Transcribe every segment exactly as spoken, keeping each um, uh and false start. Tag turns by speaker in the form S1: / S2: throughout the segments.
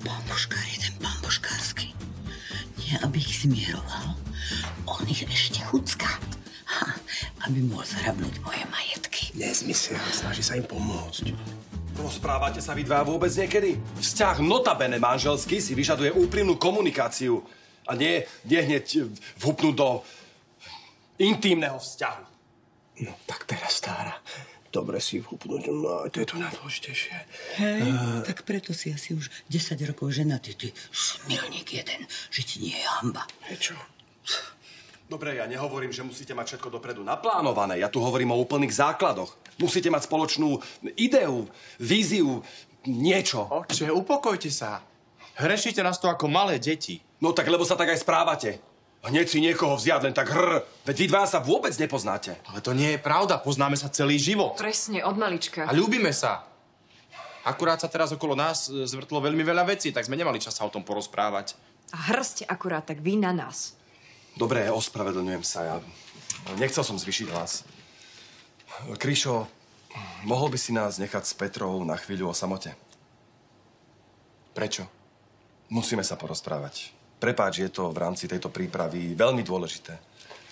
S1: pán Božkár je ten pán Božkársky. Nie, aby ich zmieroval, on ich ešte chucká. Ha, aby mohol zhrabnúť moje majetky.
S2: Nezmysel, snaží sa im pomôcť.
S3: Rozprávate sa vy dva vôbec niekedy? Vzťah notabene manželský si vyžaduje úprimnú komunikáciu. A nie, nie hneď vhupnúť do intímneho vzťahu.
S2: No tak teraz, Tára, dobre si vhupnúť, no to je to najdôležitejšie.
S1: Hej, uh... tak preto si asi už desať rokov ženatý, ty smilník jeden, že ti nie je hanba.
S2: Hej, čo?
S3: Dobre, ja nehovorím, že musíte mať všetko dopredu naplánované. Ja tu hovorím o úplných základoch. Musíte mať spoločnú ideu, víziu, niečo.
S4: Oče, upokojte sa. Hrešíte nás to ako malé deti.
S3: No tak, lebo sa tak aj správate. Hneď si niekoho vziať len tak hrr. Veď vy dva sa vôbec nepoznáte.
S4: Ale to nie je pravda. Poznáme sa celý život.
S5: Presne, od malička.
S4: A ľúbime sa. Akurát sa teraz okolo nás zvrtlo veľmi veľa vecí, tak sme nemali čas sa o tom porozprávať.
S5: A hrste akurát tak vy na nás.
S3: Dobre, ospravedlňujem sa. Ja nechcel som zvýšiť hlas. Kryšo, mohol by si nás nechať s Petrou na chvíľu o samote?
S4: Prečo?
S3: Musíme sa porozprávať. Prepáč, je to v rámci tejto prípravy veľmi dôležité.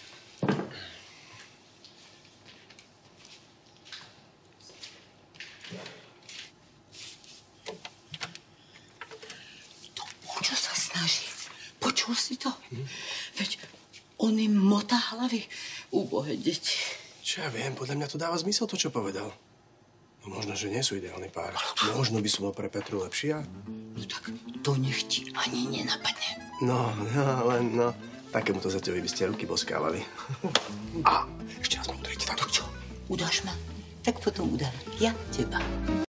S1: To čo sa snaží? Počul si to? Hm? Veď on im motá hlavy, úbohé deti.
S2: Čo ja viem, podľa mňa to dáva zmysel to, čo povedal. No možno, že nie sú ideálny pár. Možno by som bol pre Petru lepší, ja?
S1: No tak to nech ti ani nenapadne.
S2: No, no, len no. Takémuto za tebe by ste ruky boskávali. A ešte raz ma udrite, tak čo?
S1: Udáš ma? Tak potom udám ja teba.